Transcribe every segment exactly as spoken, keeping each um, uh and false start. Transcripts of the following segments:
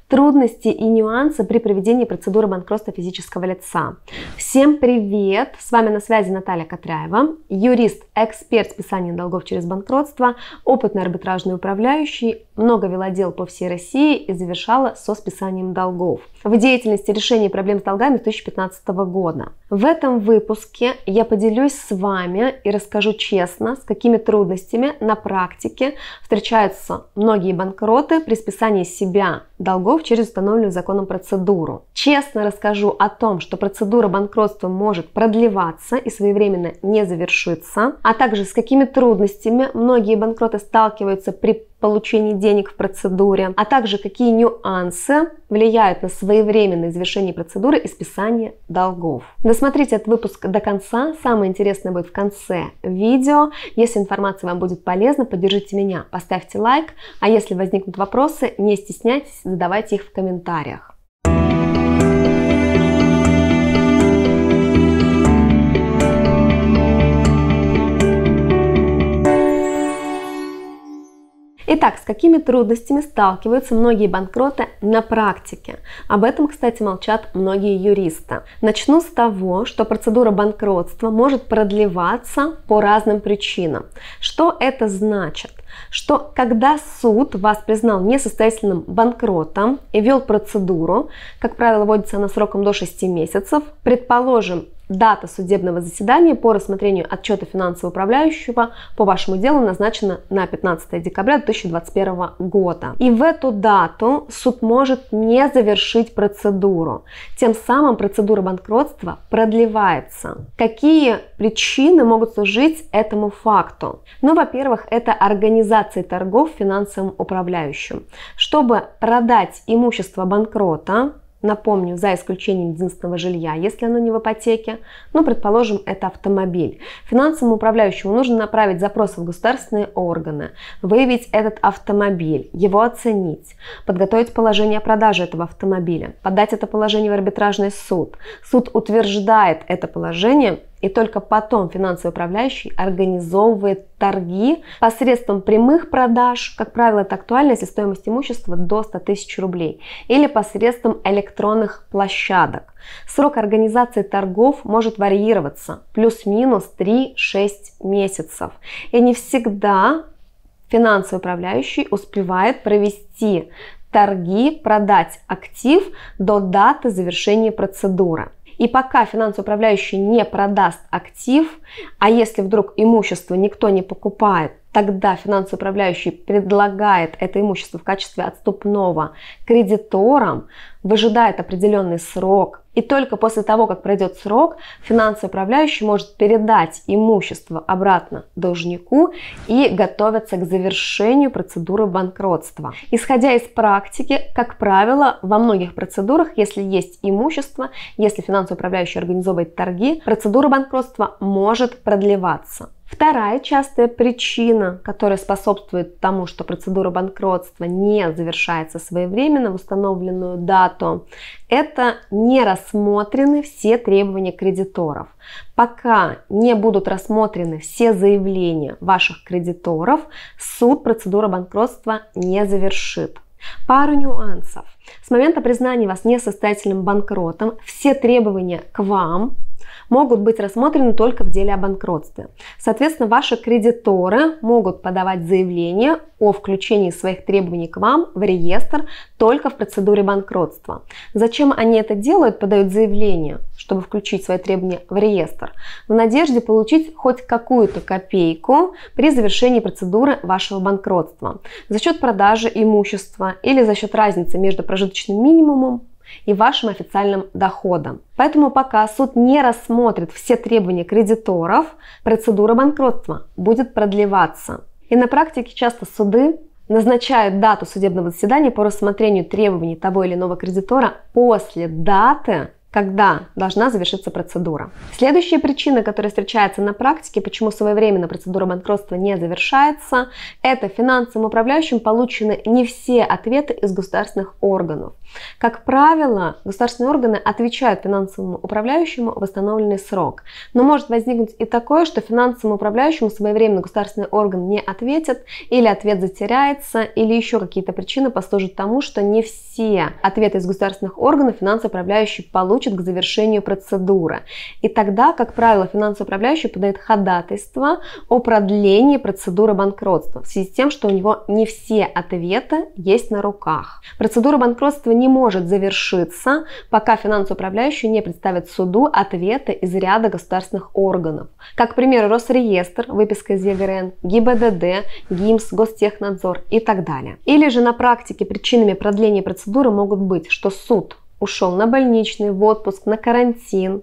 Трудности и нюансы при проведении процедуры банкротства физического лица. Всем привет! С вами на связи Наталья Котряева, юрист, эксперт списания долгов через банкротство, опытный арбитражный управляющий, много вела дел по всей России и завершала со списанием долгов. В деятельности решения проблем с долгами с две тысячи пятнадцатого года. В этом выпуске я поделюсь с вами и расскажу честно, с какими трудностями на практике встречаются многие банкроты при списании себя долгов через установленную законом процедуру. Честно расскажу о том, что процедура банкротства может продлеваться и своевременно не завершиться, а также с какими трудностями многие банкроты сталкиваются при получении денег в процедуре, а также какие нюансы влияют на своевременное завершение процедуры и списание долгов. Досмотрите этот выпуск до конца, самое интересное будет в конце видео. Если информация вам будет полезна, поддержите меня, поставьте лайк, а если возникнут вопросы, не стесняйтесь, задавайте их в комментариях. Итак, с какими трудностями сталкиваются многие банкроты на практике? Об этом, кстати, молчат многие юристы. Начну с того, что процедура банкротства может продлеваться по разным причинам. Что это значит? Что когда суд вас признал несостоятельным банкротом и вел процедуру, как правило, вводится она сроком до шести месяцев, предположим, дата судебного заседания по рассмотрению отчета финансового управляющего по вашему делу назначена на пятнадцатое декабря две тысячи двадцать первого года. И в эту дату суд может не завершить процедуру. Тем самым процедура банкротства продлевается. Какие причины могут служить этому факту? Ну, во-первых, это организация торгов финансовым управляющим. Чтобы продать имущество банкрота, напомню, за исключением единственного жилья, если оно не в ипотеке, ну, предположим, это автомобиль. Финансовому управляющему нужно направить запрос в государственные органы, выявить этот автомобиль, его оценить, подготовить положение о продаже этого автомобиля, подать это положение в арбитражный суд. Суд утверждает это положение, и только потом финансовый управляющий организовывает торги посредством прямых продаж, как правило, это актуально, если стоимость имущества до ста тысяч рублей, или посредством электронных площадок. Срок организации торгов может варьироваться плюс-минус три-шесть месяцев. И не всегда финансовый управляющий успевает провести торги, продать актив до даты завершения процедуры. И пока финансовый управляющий не продаст актив, а если вдруг имущество никто не покупает, тогда финансовый управляющий предлагает это имущество в качестве отступного кредиторам, выжидает определенный срок. И только после того, как пройдет срок, финансовый управляющий может передать имущество обратно должнику и готовиться к завершению процедуры банкротства. Исходя из практики, как правило, во многих процедурах, если есть имущество, если финансовый управляющий организовывает торги, процедура банкротства может продлеваться. Вторая частая причина, которая способствует тому, что процедура банкротства не завершается своевременно в установленную дату, это не рассмотрены все требования кредиторов. Пока не будут рассмотрены все заявления ваших кредиторов, суд процедуру банкротства не завершит. Пару нюансов. С момента признания вас несостоятельным банкротом все требования к вам могут быть рассмотрены только в деле о банкротстве. Соответственно, ваши кредиторы могут подавать заявление о включении своих требований к вам в реестр только в процедуре банкротства. Зачем они это делают? Подают заявление, чтобы включить свои требования в реестр, в надежде получить хоть какую-то копейку при завершении процедуры вашего банкротства за счет продажи имущества или за счет разницы между прожиточным минимумом и вашим официальным доходом. Поэтому пока суд не рассмотрит все требования кредиторов, процедура банкротства будет продлеваться. И на практике часто суды назначают дату судебного заседания по рассмотрению требований того или иного кредитора после даты когда должна завершиться процедура. Следующая причина, которая встречается на практике, почему своевременно процедура банкротства не завершается, это финансовым управляющим получены не все ответы из государственных органов. Как правило, государственные органы отвечают финансовому управляющему в восстановленный срок. Но может возникнуть и такое, что финансовому управляющему своевременно государственный орган не ответит, или ответ затеряется, или еще какие-то причины послужат тому, что не все ответы из государственных органов финансовый управляющий получит к завершению процедуры. И тогда, как правило, финансовый управляющий подает ходатайство о продлении процедуры банкротства в связи с тем, что у него не все ответы есть на руках. Процедура банкротства не может завершиться, пока финансовый управляющий не представит суду ответы из ряда государственных органов. Как, к примеру, Росреестр, выписка из ЕГРН, ГИБДД, ГИМС, Гостехнадзор и так далее. Или же на практике причинами продления процедуры могут быть, что суд ушел на больничный, в отпуск, на карантин,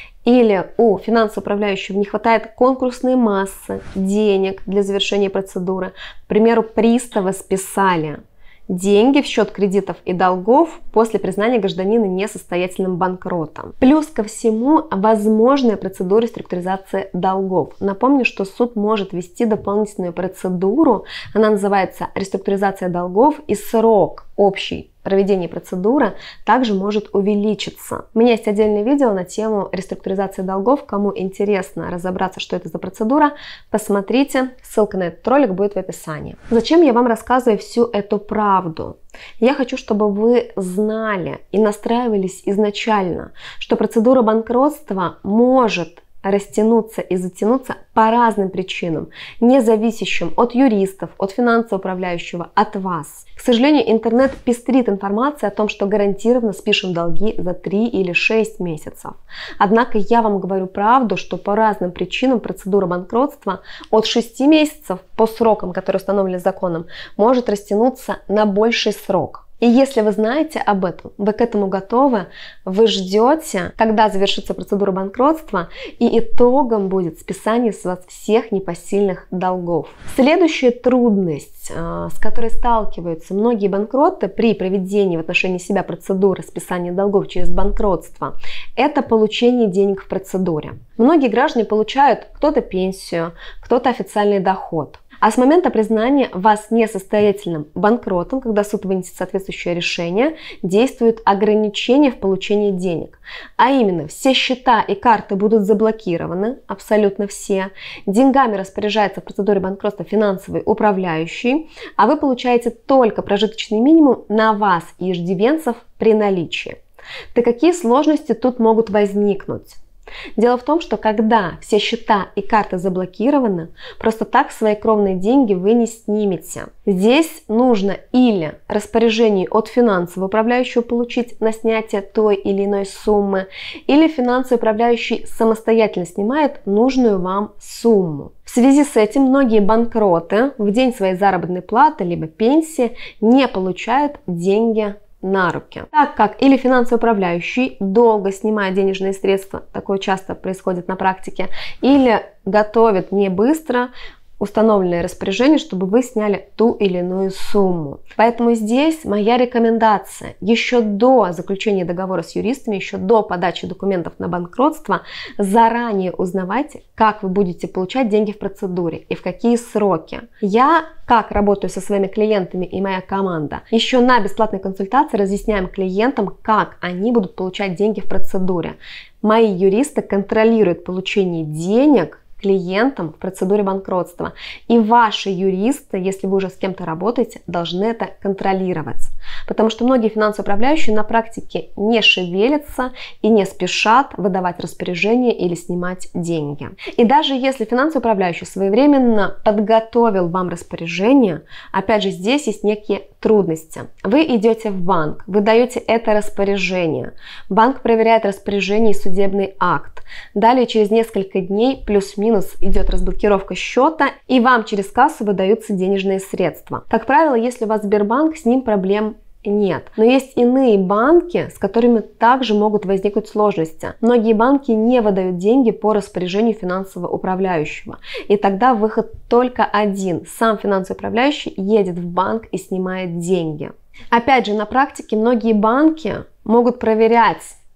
или у финансового управляющего не хватает конкурсной массы, денег для завершения процедуры. К примеру, приставы списали деньги в счет кредитов и долгов после признания гражданина несостоятельным банкротом. Плюс ко всему, возможная процедура реструктуризации долгов. Напомню, что суд может ввести дополнительную процедуру, она называется реструктуризация долгов, и срок общий проведения процедуры также может увеличиться. У меня есть отдельное видео на тему реструктуризации долгов. Кому интересно разобраться, что это за процедура, посмотрите. Ссылка на этот ролик будет в описании. Зачем я вам рассказываю всю эту правду? Я хочу, чтобы вы знали и настраивались изначально, что процедура банкротства может растянуться и затянуться по разным причинам, не зависящим от юристов, от финансового управляющего, от вас. К сожалению, интернет пестрит информацией о том, что гарантированно спишем долги за три или шесть месяцев. Однако я вам говорю правду, что по разным причинам процедура банкротства от шести месяцев по срокам, которые установлены законом, может растянуться на больший срок. И если вы знаете об этом, вы к этому готовы, вы ждете, когда завершится процедура банкротства, и итогом будет списание с вас всех непосильных долгов. Следующая трудность, с которой сталкиваются многие банкроты при проведении в отношении себя процедуры списания долгов через банкротство, это получение денег в процедуре. Многие граждане получают кто-то пенсию, кто-то официальный доход. А с момента признания вас несостоятельным банкротом, когда суд вынесет соответствующее решение, действуют ограничения в получении денег. А именно, все счета и карты будут заблокированы, абсолютно все. Деньгами распоряжается в процедуре банкротства финансовый управляющий, а вы получаете только прожиточный минимум на вас и иждивенцев при наличии. Так какие сложности тут могут возникнуть? Дело в том, что когда все счета и карты заблокированы, просто так свои кровные деньги вы не снимете. Здесь нужно или распоряжение от финансового управляющего получить на снятие той или иной суммы, или финансовый управляющий самостоятельно снимает нужную вам сумму. В связи с этим многие банкроты в день своей заработной платы либо пенсии не получают деньги на руки, так как или финансовый управляющий долго снимает денежные средства, такое часто происходит на практике, или готовит не быстро установленное распоряжение, чтобы вы сняли ту или иную сумму. Поэтому здесь моя рекомендация: еще до заключения договора с юристами, еще до подачи документов на банкротство, заранее узнавайте, как вы будете получать деньги в процедуре и в какие сроки. Я, как работаю со своими клиентами и моя команда, еще на бесплатной консультации разъясняем клиентам, как они будут получать деньги в процедуре. Мои юристы контролируют получение денег клиентам в процедуре банкротства. И ваши юристы, если вы уже с кем-то работаете, должны это контролировать. Потому что многие финансовые управляющие на практике не шевелятся и не спешат выдавать распоряжение или снимать деньги. И даже если финансовый управляющий своевременно подготовил вам распоряжение, опять же, здесь есть некие трудности. Вы идете в банк, вы даете это распоряжение. Банк проверяет распоряжение и судебный акт. Далее через несколько дней плюс-минус идет разблокировка счета, и вам через кассу выдаются денежные средства. Как правило, если у вас Сбербанк, с ним проблем нет. Но есть иные банки, с которыми также могут возникнуть сложности. Многие банки не выдают деньги по распоряжению финансового управляющего. И тогда выход только один. Сам финансовый управляющий едет в банк и снимает деньги. Опять же, на практике многие банки могут проверять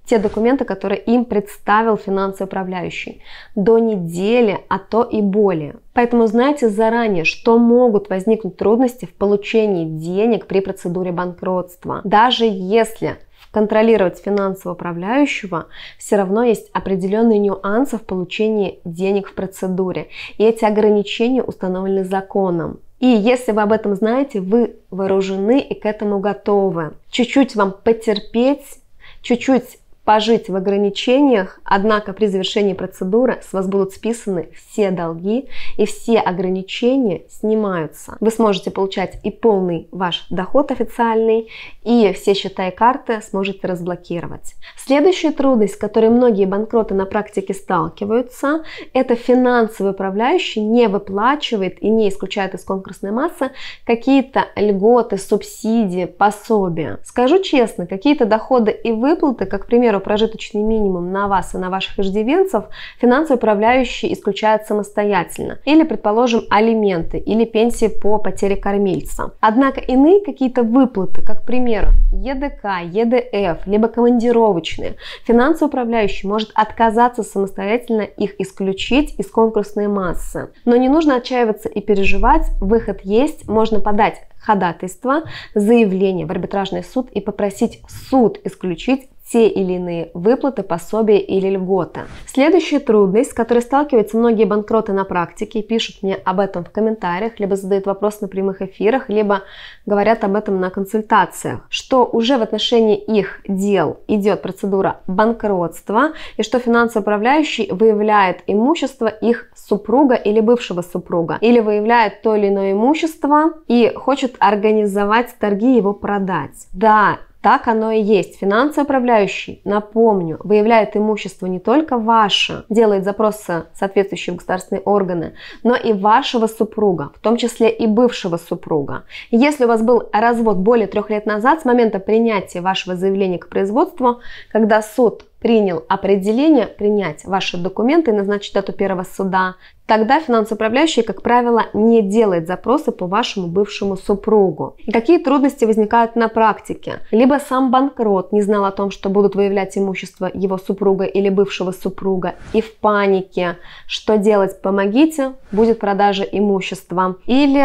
те документы, которые им представил финансовый управляющий, до недели, а то и более. Поэтому знайте заранее, что могут возникнуть трудности в получении денег при процедуре банкротства. Даже если контролировать финансового управляющего, все равно есть определенные нюансы в получении денег в процедуре. И эти ограничения установлены законом. И если вы об этом знаете, вы вооружены и к этому готовы. Чуть-чуть вам потерпеть, чуть-чуть пожить в ограничениях, однако при завершении процедуры с вас будут списаны все долги и все ограничения снимаются. Вы сможете получать и полный ваш доход официальный, и все счета и карты сможете разблокировать. Следующая трудность, с которой многие банкроты на практике сталкиваются, это финансовый управляющий не выплачивает и не исключает из конкурсной массы какие-то льготы, субсидии, пособия. Скажу честно, какие-то доходы и выплаты, как, к примеру, прожиточный минимум на вас и на ваших иждивенцев, финансовый управляющий исключает самостоятельно. Или, предположим, алименты или пенсии по потере кормильца. Однако иные какие-то выплаты, как, к примеру, Е Д К, Е Д Ф, либо командировочные, финансовый управляющий может отказаться самостоятельно их исключить из конкурсной массы. Но не нужно отчаиваться и переживать, выход есть, можно подать ходатайство, заявление в арбитражный суд и попросить суд исключить те или иные выплаты, пособия или льготы. Следующая трудность, с которой сталкиваются многие банкроты на практике, пишут мне об этом в комментариях, либо задают вопрос на прямых эфирах, либо говорят об этом на консультациях, что уже в отношении их дел идет процедура банкротства, и что финансовый управляющий выявляет имущество их супруга или бывшего супруга, или выявляет то или иное имущество и хочет организовать торги, его продать. Да, так оно и есть. Финансовый управляющий, напомню, выявляет имущество не только ваше, делает запросы в соответствующие государственные органы, но и вашего супруга, в том числе и бывшего супруга. Если у вас был развод более трех лет назад, с момента принятия вашего заявления к производству, когда суд принял определение принять ваши документы и назначить дату первого суда, тогда финансовый управляющий, как правило, не делает запросы по вашему бывшему супругу. И какие трудности возникают на практике? Либо сам банкрот не знал о том, что будут выявлять имущество его супруга или бывшего супруга, и в панике, что делать, помогите, будет продажа имущества. Или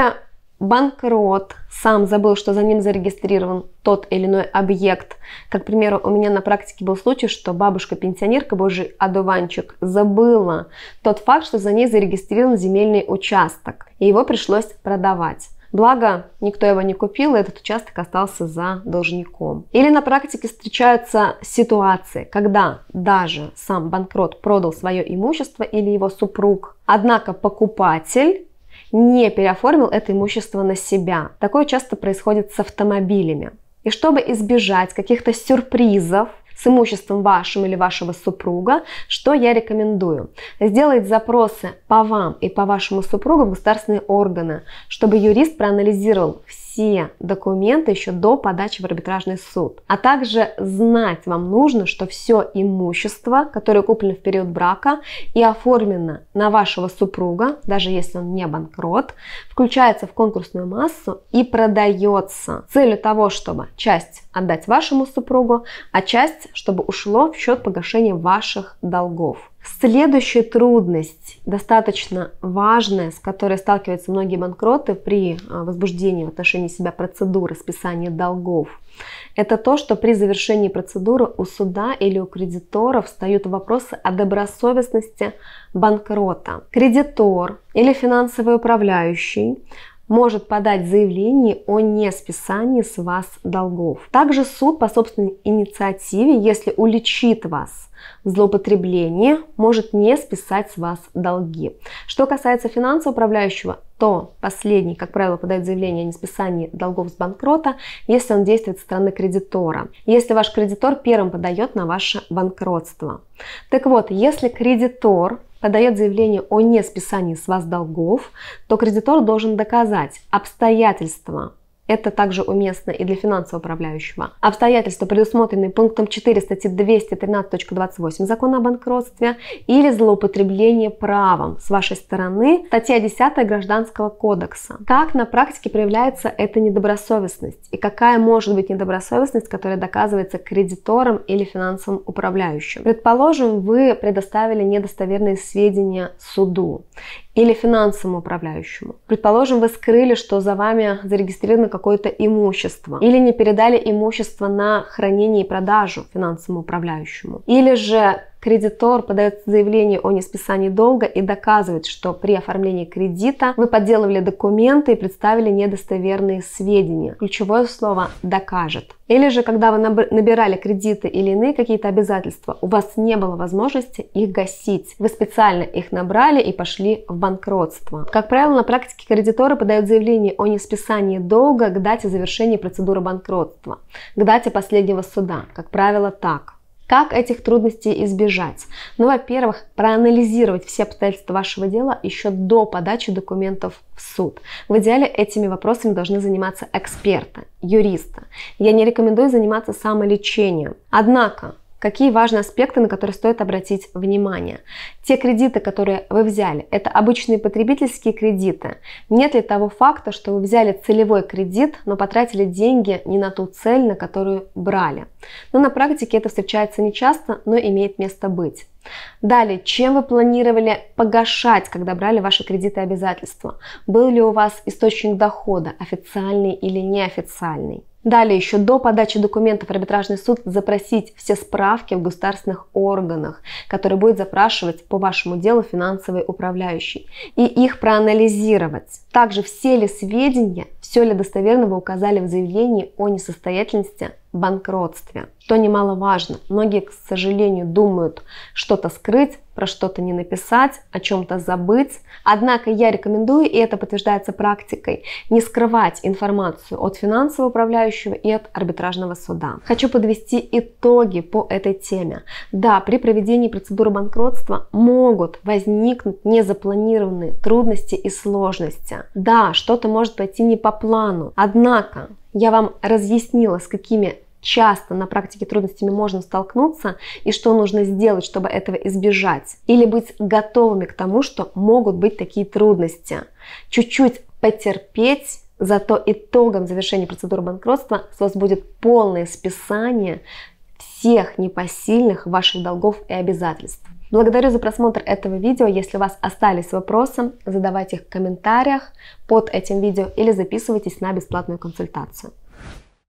банкрот сам забыл, что за ним зарегистрирован тот или иной объект. Как, к примеру, у меня на практике был случай, что бабушка-пенсионерка, божий одуванчик, забыла тот факт, что за ней зарегистрирован земельный участок, и его пришлось продавать. Благо, никто его не купил, и этот участок остался за должником. Или на практике встречаются ситуации, когда даже сам банкрот продал свое имущество или его супруг, однако покупатель не переоформил это имущество на себя. Такое часто происходит с автомобилями. И чтобы избежать каких-то сюрпризов с имуществом вашим или вашего супруга, что я рекомендую? Сделать запросы по вам и по вашему супругу в государственные органы, чтобы юрист проанализировал все документы еще до подачи в арбитражный суд. А также знать вам нужно, что все имущество, которое куплено в период брака и оформлено на вашего супруга, даже если он не банкрот, включается в конкурсную массу и продается с целью того, чтобы часть отдать вашему супругу, а часть, чтобы ушло в счет погашения ваших долгов. Следующая трудность, достаточно важная, с которой сталкиваются многие банкроты при возбуждении в отношении себя процедуры списания долгов, это то, что при завершении процедуры у суда или у кредитора встают вопросы о добросовестности банкрота. Кредитор или финансовый управляющий может подать заявление о несписании с вас долгов. Также суд по собственной инициативе, если уличит вас в злоупотреблении, может не списать с вас долги. Что касается финансового управляющего, то последний, как правило, подает заявление о несписании долгов с банкрота, если он действует со стороны кредитора, если ваш кредитор первым подает на ваше банкротство. Так вот, если кредитор подает заявление о несписании с вас долгов, то кредитор должен доказать обстоятельства Это также уместно и для финансового управляющего. Обстоятельства, предусмотренные пунктом четыре статьи двести тринадцать точка двадцать восемь Закона о банкротстве, или злоупотребление правом с вашей стороны, статья десятая Гражданского кодекса. Как на практике проявляется эта недобросовестность и какая может быть недобросовестность, которая доказывается кредитором или финансовым управляющим? Предположим, вы предоставили недостоверные сведения суду или финансовому управляющему. Предположим, вы скрыли, что за вами зарегистрировано какое-то имущество, или не передали имущество на хранение и продажу финансовому управляющему. Или же кредитор подает заявление о несписании долга и доказывает, что при оформлении кредита вы подделывали документы и представили недостоверные сведения. Ключевое слово «докажет». Или же, когда вы набирали кредиты или иные какие-то обязательства, у вас не было возможности их гасить. Вы специально их набрали и пошли в банкротство. Как правило, на практике кредиторы подают заявление о несписании долга к дате завершения процедуры банкротства, к дате последнего суда. Как правило, так. Как этих трудностей избежать? Ну, во-первых, проанализировать все обстоятельства вашего дела еще до подачи документов в суд. В идеале этими вопросами должны заниматься эксперты, юристы. Я не рекомендую заниматься самолечением. Однако, какие важные аспекты, на которые стоит обратить внимание? Те кредиты, которые вы взяли, это обычные потребительские кредиты. Нет ли того факта, что вы взяли целевой кредит, но потратили деньги не на ту цель, на которую брали? Но на практике это встречается нечасто, но имеет место быть. Далее, чем вы планировали погашать, когда брали ваши кредиты и обязательства? Был ли у вас источник дохода, официальный или неофициальный? Далее, еще до подачи документов в арбитражный суд запросить все справки в государственных органах, которые будет запрашивать по вашему делу финансовый управляющий, и их проанализировать. Также все ли сведения, все ли достоверно вы указали в заявлении о несостоятельности в банкротстве. Что немаловажно, многие, к сожалению, думают что-то скрыть, про что-то не написать, о чем-то забыть. Однако я рекомендую, и это подтверждается практикой, не скрывать информацию от финансового управляющего и от арбитражного суда. Хочу подвести итоги по этой теме. Да, при проведении процедуры банкротства могут возникнуть незапланированные трудности и сложности. Да, что-то может пойти не по плану. Однако я вам разъяснила, с какими часто на практике трудностями можно столкнуться и что нужно сделать, чтобы этого избежать. Или быть готовыми к тому, что могут быть такие трудности. Чуть-чуть потерпеть, зато итогом завершения процедуры банкротства с вас будет полное списание всех непосильных ваших долгов и обязательств. Благодарю за просмотр этого видео. Если у вас остались вопросы, задавайте их в комментариях под этим видео или записывайтесь на бесплатную консультацию.